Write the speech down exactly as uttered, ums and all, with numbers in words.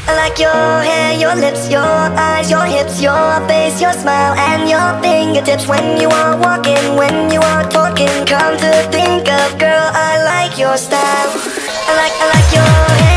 I like your hair, your lips, your eyes, your hips, your face, your smile, and your fingertips. When you are walking, when you are talking, come to think of, girl, I like your style. I like, I like your hair.